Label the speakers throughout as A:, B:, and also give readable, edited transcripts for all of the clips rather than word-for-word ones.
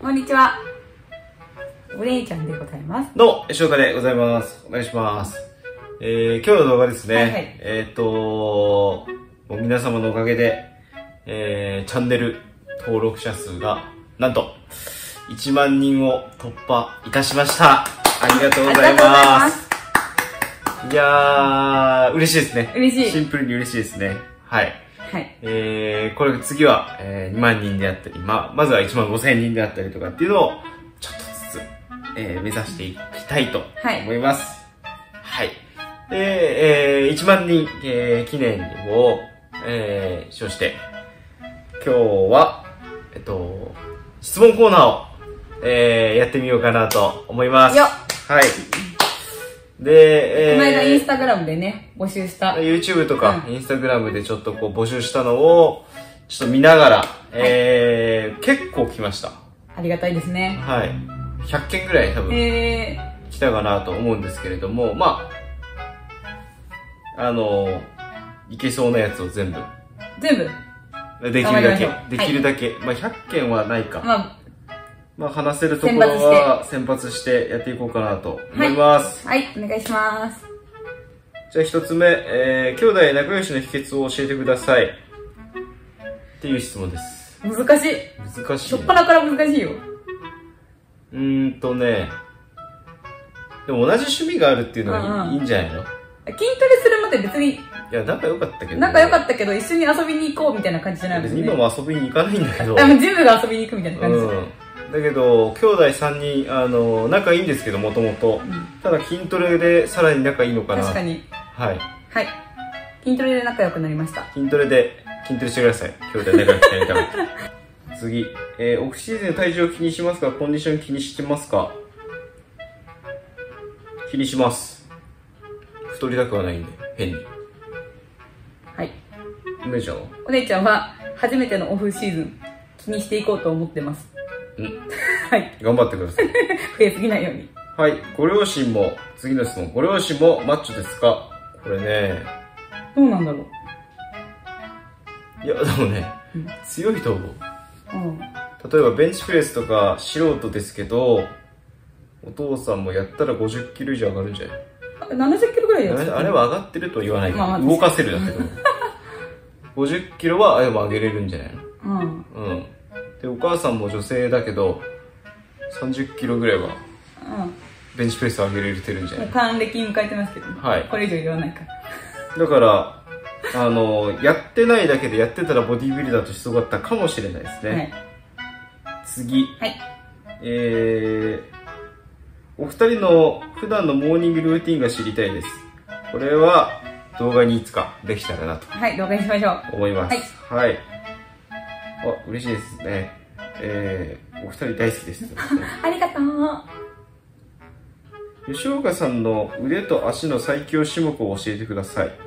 A: こんにちは。お姉ちゃんでございます。
B: どうも、吉岡でございます。お願いします。今日の動画ですね。
A: はいはい、
B: もう皆様のおかげで、チャンネル登録者数が、なんと、1万人を突破いたしました。ありがとうございます。いやー、嬉しいですね。
A: 嬉しい。
B: シンプルに嬉しいですね。はい。
A: はい。
B: これ次は、2万人であったり、まずは1万5千人であったりとかっていうのを、ちょっとずつ、目指していきたいと思います。はい。で、1万人、記念を、称して、今日は、質問コーナーを、やってみようかなと思います。
A: よっ。
B: はい。で、
A: この間インスタグラムでね、募集した。
B: YouTube とか、インスタグラムでちょっとこう募集したのを、ちょっと見ながら、結構来ました。
A: ありがたいですね。
B: はい。100件ぐらい多分、来たかなと思うんですけれども、いけそうなやつを全部。できるだけ。できるだけ。100件はないか。話せるところは選抜してやっていこうかなと思います。
A: はい、お願いします。
B: じゃあ一つ目、兄弟仲良しの秘訣を教えてください。っていう質問です。
A: 難しい。
B: 難しい。
A: しょっぱなから難しいよ。
B: でも同じ趣味があるっていうのはいいんじゃないの？
A: 筋トレするまで別に。
B: いや、仲良かったけど、ね。
A: 仲良かったけど、一緒に遊びに行こうみたいな感じじゃないですね。
B: 今も遊びに行かないんだけど。
A: ジムが遊びに行くみたいな感じ。
B: だけど、兄弟3人、仲いいんですけど、もともと。ただ筋トレでさらに仲いいのかな。
A: 確かに。
B: はい。
A: はい。筋トレで仲良くなりました。
B: 筋トレしてください。兄弟仲良くなりたかった。次。オフシーズンで体重を気にしますか？コンディション気にしてますか？気にします。太りたくはないんで、変に。
A: はい。
B: お姉ちゃんは？
A: お姉ちゃんは、初めてのオフシーズン、気にしていこうと思ってます。はい。
B: 頑張ってください。
A: 増えすぎないように。
B: はい。ご両親も、次の質問。ご両親もマッチョですか？これね。
A: どうなんだろ
B: う。いや、でもね、強いと思う。例えばベンチプレスとか素人ですけど、お父さんもやったら50キロ以上上がるんじゃない？
A: 70キロぐらいやつ。
B: あれは上がってるとは言わないけど、動かせるだけど。50キロはあれも上げれるんじゃないの？で、お母さんも女性だけど、30キロぐらいは、ベンチプレス上げれてるんじゃない？
A: 還暦迎えてますけどね。はい。これ以上言わないから。
B: だから、やってないだけでやってたらボディービルダーとしてすごかったかもしれないですね。はい、次。はい。お二人の普段のモーニングルーティンが知りたいです。これは動画にいつかできたらなと。
A: はい、動画にしましょう。
B: 思います。はい。はい。あ、嬉しいですね。お二人大好きです。
A: ありがとう。
B: 吉岡さんの腕と足の最強種目を教えてください。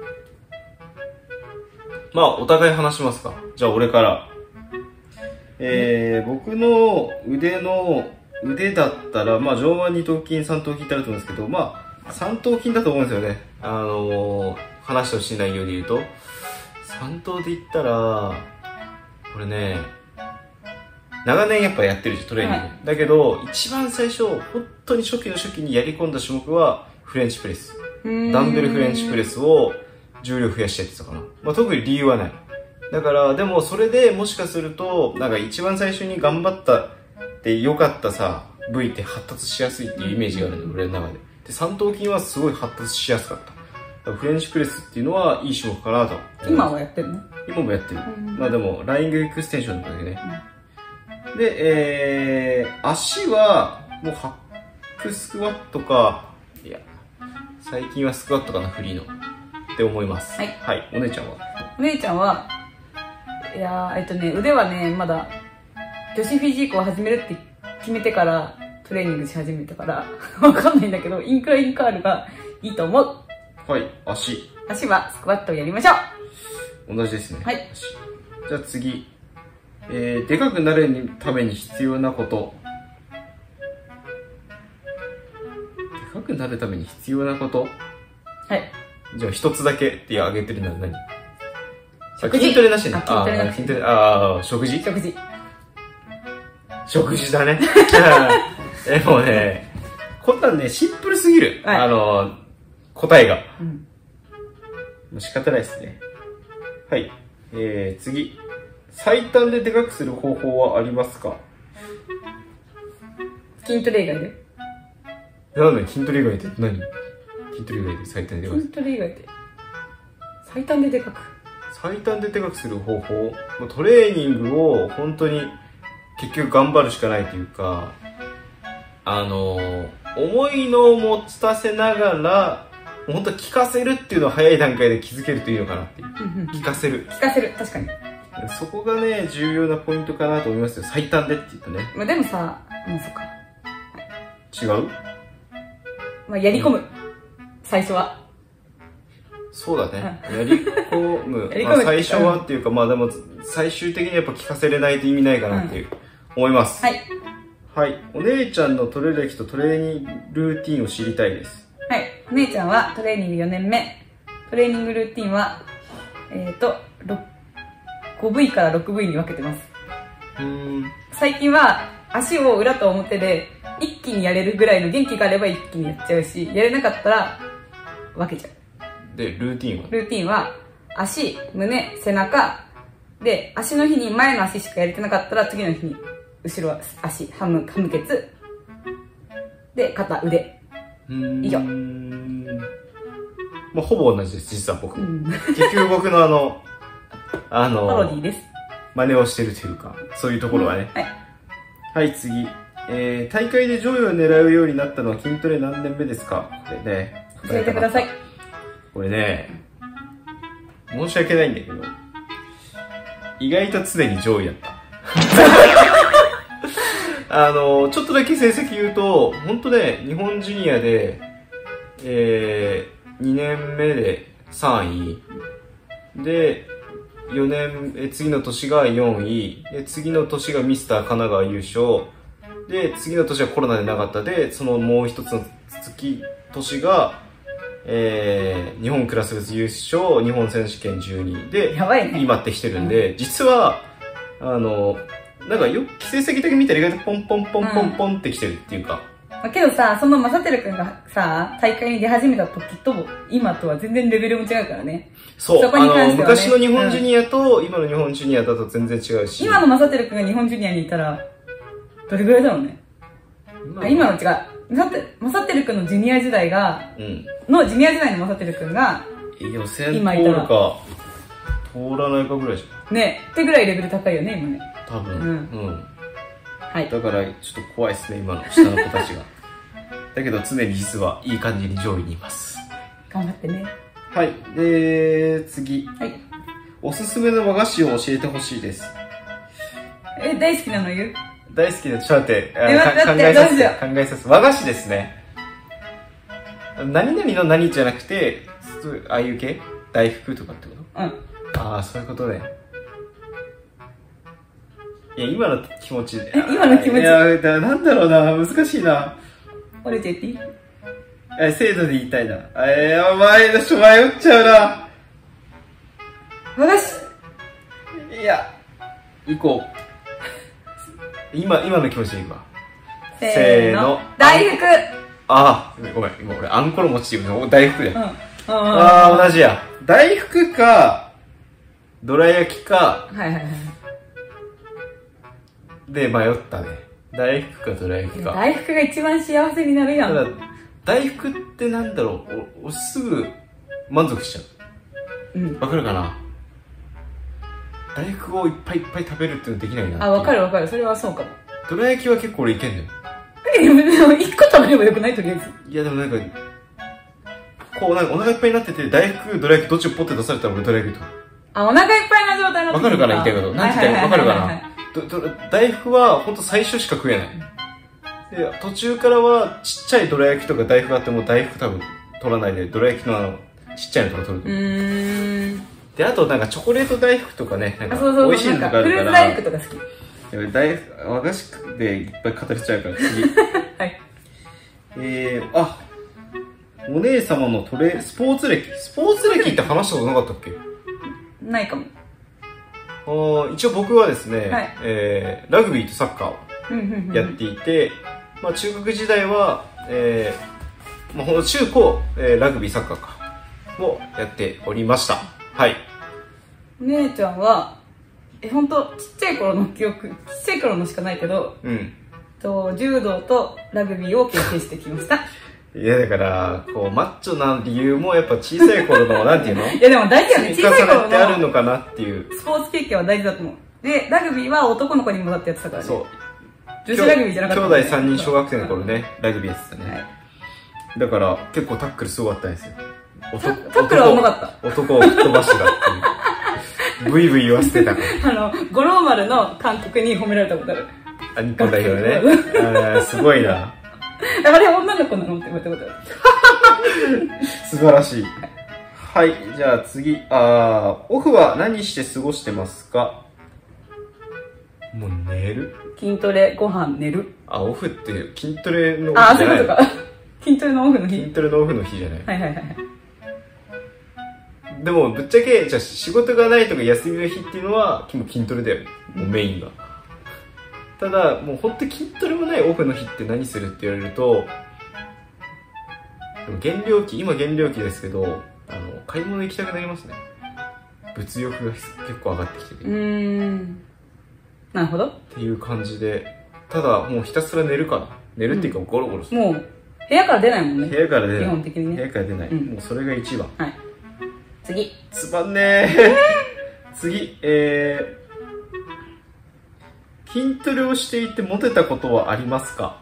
B: お互い話しますか。じゃあ俺から。僕の腕だったら、上腕二頭筋、三頭筋ってあると思うんですけど、三頭筋だと思うんですよね。話してほしい内容で言うと。三頭で言ったら、これね、長年やっぱやってるし、トレーニング。だけど、一番最初、本当に初期の初期にやり込んだ種目は、フレンチプレス。ダンベルフレンチプレスを重量増やしてやってたかな。特に理由はない。だから、でもそれでもしかすると、一番最初に頑張ったって良かったさ、部位って発達しやすいっていうイメージがあるんだよ、俺の中で。で、三頭筋はすごい発達しやすかった。フレンチプレスっていうのはいい種目かなと。
A: 今はやってるの？
B: 今もやってる。でも、ライングエクステンションだけね。で、足は、もうハックスクワットか、いや、最近はスクワットかな、フリーの。って思います。はい。はい。お姉ちゃんは？
A: お姉ちゃんは、いや腕はね、まだ、女子フィジークを始めるって決めてから、トレーニングし始めたから、わかんないんだけど、インクラインカールがいいと思う。
B: はい、足
A: はスクワットをやりましょ
B: う。同じですね。
A: はい。
B: じゃあ次。でかくなるために必要なこと。でかくなるために必要なこと？はい。じゃあ一つだけって挙げてるのは何？
A: 食事。
B: 筋トレなしね。
A: 筋トレなし。
B: 食事。 食事だね。でもね、こんなんね、シンプルすぎる。
A: はい、
B: 答えが。
A: うん、
B: もう仕方ないですね。はい。次。最短ででかくする方法はありますか？
A: 筋トレ以外で。
B: なんだ筋トレ以外って何？筋トレ以外で最短ででかくする。
A: 筋トレ以外で。最短ででかく。
B: 最短ででかくする方法、もうトレーニングを本当に結局頑張るしかないというか、重いのを持たせながら、もう本当効かせるっていうのを早い段階で気づけるといいのかなっていう。効かせる。
A: 効かせる、確かに。
B: そこがね、重要なポイントかなと思いますよ。最短でって言うとね。
A: まあでもさ、もうそっか。
B: 違う？
A: まあやり込む。最初は。
B: そうだね。やり込む。まあ最初はっていうか、まあでも最終的にやっぱ聞かせれないと意味ないかなっていう、思います。
A: はい。
B: はい。お姉ちゃんのトレ歴とトレーニングルーティンを知りたいです。
A: はい。お姉ちゃんはトレーニング4年目。トレーニングルーティンは、5V から 6V に分けてます。最近は足を裏と表で一気にやれるぐらいの元気があれば一気にやっちゃうし、やれなかったら分けちゃう。
B: で、ルーティンは？
A: ルーティンは足、胸、背中で、足の日に前の足しかやれてなかったら次の日に後ろ足、ハムケツで、肩、腕以上。
B: まあ、ほぼ同じです、実は僕。結局僕の
A: パロディです。
B: 真似をしてるというか、そういうところはね。
A: はい。
B: はい、次。大会で上位を狙うようになったのは筋トレ何年目ですか？これね。
A: 教えてください。
B: これね、申し訳ないんだけど、意外と常に上位だった。ちょっとだけ成績言うと、本当ね、日本ジュニアで、2年目で3位。で、次の年が4位。で、次の年がミスター神奈川優勝。で、次の年はコロナでなかったで、そのもう一つの年が、日本クラス別優勝、日本選手権12位で、
A: やばいね、
B: 今ってきてるんで、実は、なんか成績だけ見たら意外とポンポンポンポンポンってきてるっていうか。
A: けどさ、その正輝くんがさ、大会に出始めた時と今とは全然レベルも違うからね。
B: そう、
A: そこに関してはね、
B: 昔の日本ジュニアと今の日本ジュニアだと全然違うし。
A: 今の正輝くんが日本ジュニアにいたら、どれぐらいだろうね。今の違う。正輝くんのジュニア時代が、ジュニア時代の正輝くんが、
B: 予選通るか、通らないかぐらいじゃん。
A: ね、ってぐらいレベル高いよね、今ね。
B: 多分。
A: はい。
B: だから、ちょっと怖いですね、今の下の子たちが。だけど、常に実はいい感じに上位にいます。
A: 頑張ってね。
B: はい。で、次。
A: はい。
B: おすすめの和菓子を教えてほしいです。
A: 大好きなの言う？
B: 大好きで、ちょっと待って、考えさせて、和菓子ですね。何々の何じゃなくて、ああいう系？大福とかってこと？ああ、そういうことね。いや、今の気持ち。
A: 今の気持ち。い
B: や、なんだろうな、難しいな。
A: 折れて言っていい？
B: 精度で言いたいな。やばい、迷っちゃうな。
A: 和菓子。
B: いや、行こう。今の気持ちでいくわ。せーの。
A: 大福。
B: ごめん、今俺、あんころ餅って言うの、大福だよ。同じや。大福か、どら焼きか、で迷ったね。大福かどら焼きか。
A: 大福が一番幸せになるやん。
B: ただ、大福ってなんだろう、俺すぐ満足しちゃう。わかるかな？大福をいっぱいいっぱい食べるっていうのできないな。
A: わかる。それはそうかも。
B: どら焼きは結構俺いけんのよ。
A: でも1個食べればよくない？とりあえず。
B: いやでもなんか、こうなんかお腹いっぱいになってて、大福、どら焼きどっちをポッて出されたら俺どら焼きと。
A: お腹いっぱいな状態の時。
B: わかるかな言いたいこと。なんて言ったらわかるかな？大福はほんと最初しか食えない。で、途中からはちっちゃいどら焼きとか大福があっても大福多分取らないで、どら焼きのちっちゃいのとか取ると。で、あとなんかチョコレート大福とかね、なんか美味しいのとかあるから。
A: フルーツ大福とか好き。
B: 和菓子でいっぱい語れちゃうから次。
A: はい。
B: お姉様のスポーツ歴って話したことなかったっけ？
A: ないかも。
B: 一応僕はですね、
A: はい、
B: ラグビーとサッカーをやっていて、まあ、中学時代は、まあ、中高、ラグビーサッカーかをやっておりました。はい。
A: 姉ちゃんは本当ちっちゃい頃の記憶、ちっちゃい頃のしかないけど、柔道とラグビーを経験してきました。
B: いやだからこうマッチョな理由もやっぱ小さい頃のなんていうの
A: いやでも大事よね、小さい頃
B: ってあるのかなっていう
A: スポーツ経験は大事だと思う。でラグビーは男の子にもだってやってたからね。そう、女子ラグビーじゃなかった、
B: 兄弟3人小学生の頃ね、ラグビーやってたね、はい、だから結構タックルすごかったんですよ。
A: タックルはうまかった。
B: 男を吹っ飛ばしてたっていうブイブイ言わせてたから
A: 五郎丸の監督に褒められたことある。
B: 日本代表ねすごいな。
A: あれ女の子なのって言われたことある
B: 素晴らしい。はい、じゃあ次、オフは何して過ごしてますか？もう寝る？
A: 筋トレ、ご飯、寝る。
B: オフって筋トレのオフじゃない？
A: そういうことか。筋トレのオフの日。
B: 筋トレのオフの日じゃない？
A: はいはいはい。
B: でもぶっちゃけじゃあ仕事がないとか休みの日っていうのは筋トレだよね、もうメインが。ただもう本当筋トレもないオフの日って何するって言われると、でも今減量期ですけど、買い物行きたくなりますね。物欲が結構上がってきてて、
A: なるほど
B: っていう感じで、ただもうひたすら寝るから、寝るっていうかゴロゴロする、
A: もう部屋から出ないもんね。
B: 部屋から出ない、
A: 基本的にね。
B: 部屋から出ない、もうそれが一番。
A: はい、次。
B: つまんねー次、筋トレをしていてモテたことはありますか？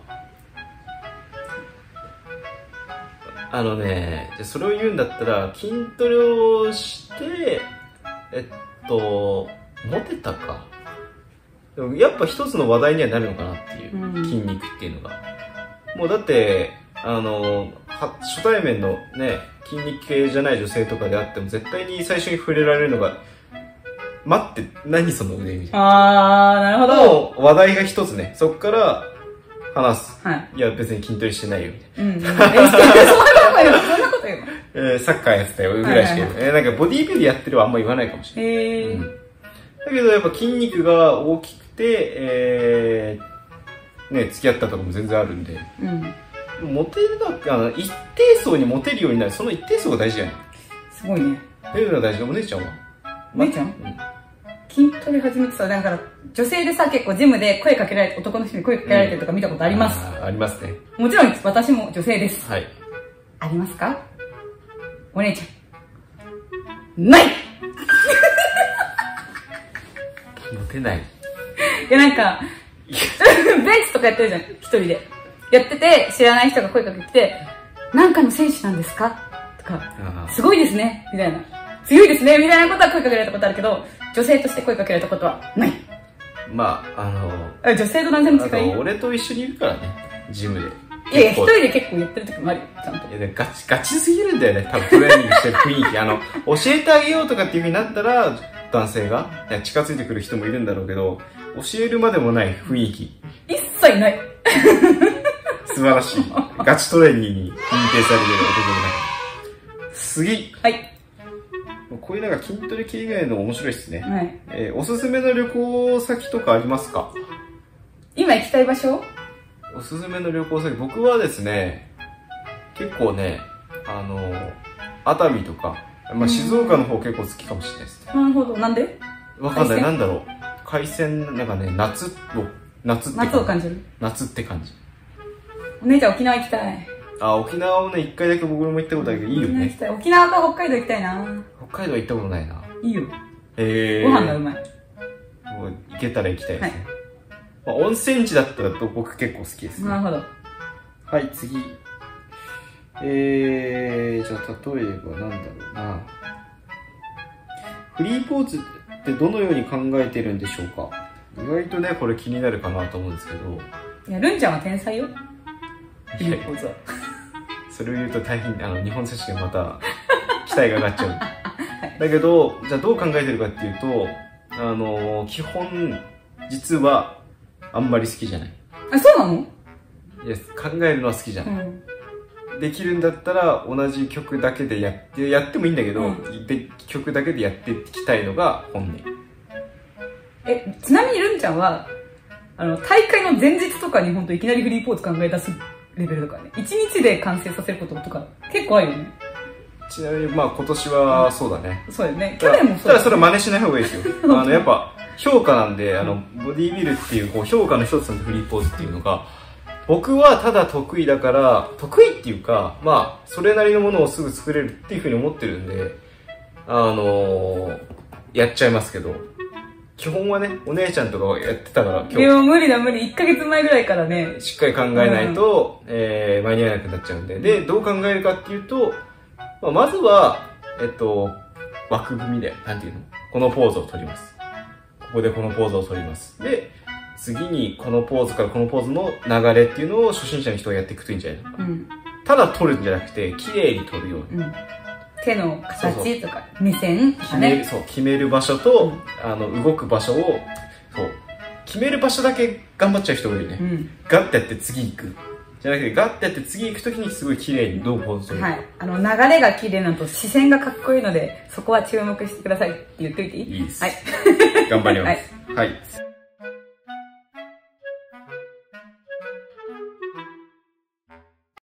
B: じゃそれを言うんだったら、筋トレをしてモテたか。でもやっぱ一つの話題にはなるのかなっていう、筋肉っていうのが。もうだって初対面のね、筋肉系じゃない女性とかであっても絶対に最初に触れられるのが、待って、何その腕みたいな。
A: なるほど。
B: 話題が一つね、そっから話す。
A: はい。
B: いや、別に筋トレしてないよ、みたいな。
A: そんなこと言うの？
B: サッカーやってたよ、ぐらいしか言う。なんかボディービルやってるはあんま言わないかもしれない。だけどやっぱ筋肉が大きくて、ね、付き合ったとかも全然あるんで。モテるだけ、一定層にモテるようになる、その一定層が大事じゃない？
A: すごいね。
B: モテるのが大事だ。お姉ちゃんは？
A: お姉ちゃん？筋トレ始めてさ、だから女性でさ、結構ジムで声かけられて、男の人に声かけられてるとか見たことあります。
B: ありますね。
A: もちろん私も女性です。
B: はい。
A: ありますか？お姉ちゃん。ない
B: モテない。
A: いやなんか、ベンチとかやってるじゃん、一人で。やってて、知らない人が声かけてきて、なんかの選手なんですかとか、すごいですねみたいな。強いですねみたいなことは声かけられたことあるけど、女性として声かけられたことはない。
B: まあ、
A: 女性と男性の違い？
B: 俺と一緒にいるからね、ジムで。
A: いやいや、一人で結構やってる時もあるよ、ちゃんと。
B: いや、ガチすぎるんだよね、多分トレーニングしてる雰囲気。教えてあげようとかっていう風になったら、男性が近づいてくる人もいるんだろうけど、教えるまでもない雰囲気。
A: 一切ない。
B: 素晴らしい。ガチトレーニングに認定されてる男の中。次。
A: はい。
B: こういうなんか筋トレ系以外の面白いっすね。
A: はい。
B: おすすめの旅行先とかありますか？
A: 今行きたい場所？
B: おすすめの旅行先、僕はですね、結構ね、熱海とか、まあ、静岡の方結構好きかもしれないです。
A: なるほど。なんで？
B: わかんない。なんだろう。海鮮、なんかね、夏を
A: 感じる。
B: 夏って感じ。
A: お姉ちゃん沖縄行きたい。
B: 沖縄をね、一回だけ僕も行ったことあるけど、いいよね。
A: 沖縄か北海道行きたいな。
B: 北海道は行ったことないな。
A: いいよ。ご飯がうまい。
B: もう行けたら行きたいですね。まあ、温泉地だったら僕結構好きですね。
A: なるほど。
B: はい、次。じゃあ例えばなんだろうな。フリーポーズってどのように考えてるんでしょうか？意外とね、これ気になるかなと思うんですけど。
A: いや、ルンちゃんは天才よ。フリーポーズは。
B: それを言うと大変、日本選手権また期待が上がっちゃう。だけど、じゃあどう考えてるかっていうと、基本、実はあんまり好きじゃない。
A: そうなの？
B: いや、考えるのは好きじゃない。できるんだったら同じ曲だけでやってもいいんだけど、曲だけでやっていきたいのが本音。
A: ちなみにルンちゃんは大会の前日とかに本当いきなりフリーポーズ考え出すレベルとかね。1日で完成させることとか結構あるよね。
B: ちなみにまあ今年はそうだね。
A: そうよね。去年もそう
B: ただそれは真似しない方がいいですよ。やっぱ評価なんで、ボディビルっていうこう評価の一つのフリーポーズっていうのが、僕はただ得意だから、得意っていうか、まあ、それなりのものをすぐ作れるっていうふうに思ってるんで、やっちゃいますけど、基本はね、お姉ちゃんとかはやってたから、
A: いや、無理だ無理。1ヶ月前ぐらいからね。
B: しっかり考えないと、間に合わなくなっちゃうんで。で、どう考えるかっていうと、まずは、枠組みで、なんていうの？このポーズを取ります。ここでこのポーズを取ります。で、次にこのポーズからこのポーズの流れっていうのを初心者の人がやっていくといいんじゃないのかな。ただ取るんじゃなくて、綺麗に取るように。
A: 手の形とか、目線とかね。
B: 決める場所と、動く場所を、そう。決める場所だけ頑張っちゃう人がいるね。ガッてやって次行く。じゃなくて、ガッてやって次行くときにすごい綺麗にどうポーズする。
A: はい。流れが綺麗なのと視線がかっこいいので、そこは注目してくださいって言っといていい？
B: いいです。
A: はい。
B: 頑張ります。はい。